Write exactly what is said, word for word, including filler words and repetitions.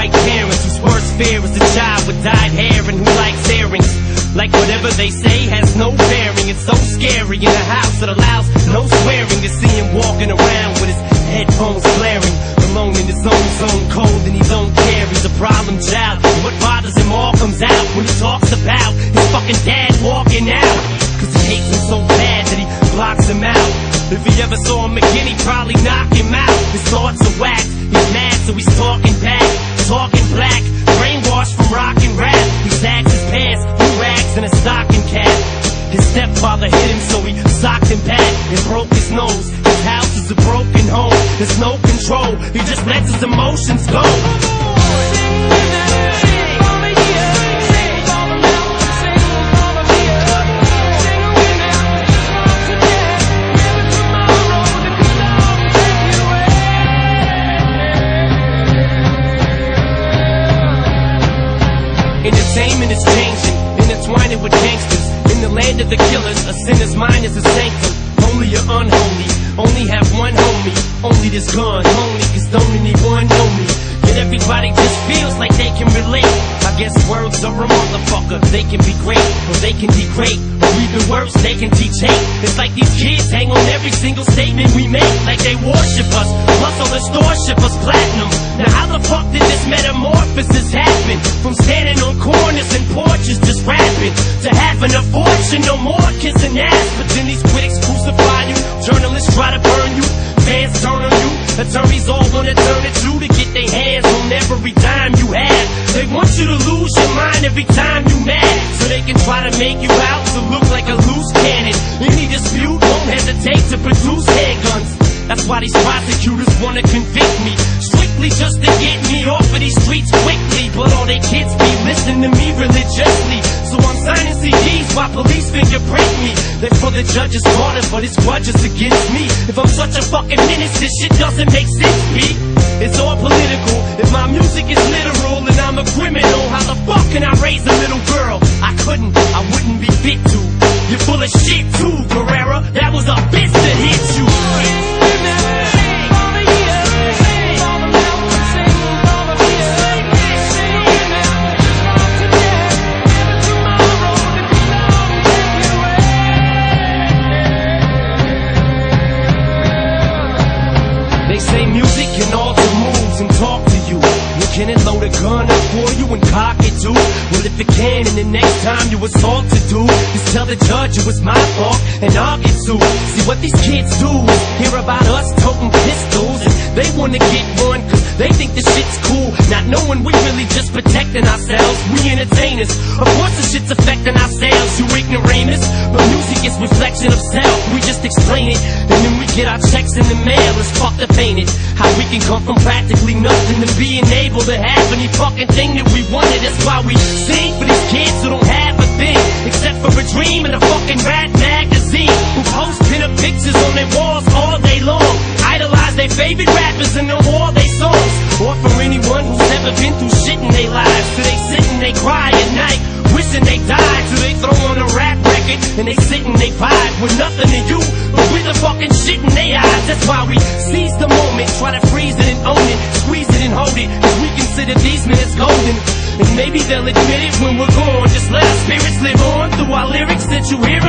like parents whose worst fear is a child with dyed hair and who likes earrings. Like whatever they say has no bearing. It's so scary in a house that allows no swearing to see him walking around with his headphones blaring, alone in his own zone, cold and he don't care. He's a problem child. What bothers him all comes out when he talks about his fucking dad walking out. Cause he hates him so bad that he blocks him out. If he ever saw him again, he'd probably knock him out. His thoughts are whacked, he's mad so he's talking back, talking black, brainwashed from rock and rap. He sags his pants, new rags and a stocking cap. His stepfather hit him so he socked him back and broke his nose. His house is a broken home, there's no control, he just lets his emotions go. Entertainment is changing, intertwining with gangsters. In the land of the killers, a sinner's mind is a sanctum. Holy or unholy, only have one homie. Only this gun, only cause don't anyone know me. Yet everybody just feels like they can relate. I guess words are a motherfucker. They can be great, or they can degrade, or even worse, they can teach hate. It's like these kids hang on every single statement we make, like they worship us. Plus all the stores ship us platinum. Now how the fuck did this metamorphosis happen? From standing on corners and porches just rapping, to having a fortune, no more kissing ass. But then these critics crucify you, journalists try to burn you, fans turn on you, attorneys all wanna turn it to to get their hands on every dime you have. They want you to lose your mind every time you mad, so they can try to make you out to look like a loose cannon. Any dispute won't hesitate to produce handguns. That's why these prosecutors wanna convict me, strictly just to get me off of these streets quickly. But all they kids be listening to me religiously, so I'm signing C Ds while police fingerprint me. They're for the judge's order, but it's grudges against me. If I'm such a fucking menace, this shit doesn't make sense, B. It's all political. If my music is literal and I'm a criminal, how the fuck can I raise a little girl? I couldn't, I wouldn't be fit to. You're full of shit too, Guerrera. That was a bitch that hit you. They say music can alter moods and talk to you. Well, can it load a gun up for you and cock it too? Well, if it can, and the next time you assault to do is tell the judge it was my fault and I'll get sued. See what these kids do is hear about us toting pistols, and they wanna get one cause they think the shit's cool, not knowing we really just protecting ourselves. We entertainers, of course the shit's affecting ourselves, you ignoramus. But music is reflection of self, we just explain it, and then we get our checks in the mail. It's fucked up, ain't it? How we can come from practically nothing to being able to have any fucking thing that we wanted. That's why we sing for these kids who don't have a thing except for a dream and a fucking rap magazine, who post pin-up pictures on their walls all day long, idolize their favorite rappers and know all their songs. Or for anyone who's never been through shit in their lives, so they sit and they cry at night, wishing they died, till they throw on a rap record and they sit and they vibe with nothing to you but with the fucking shit in their eyes. That's why we seize the moment, try to freeze it and own it, squeeze it and hold it, cause we consider these minutes golden. And maybe they'll admit it when we're gone. Just let our spirits live on through our lyrics that you hear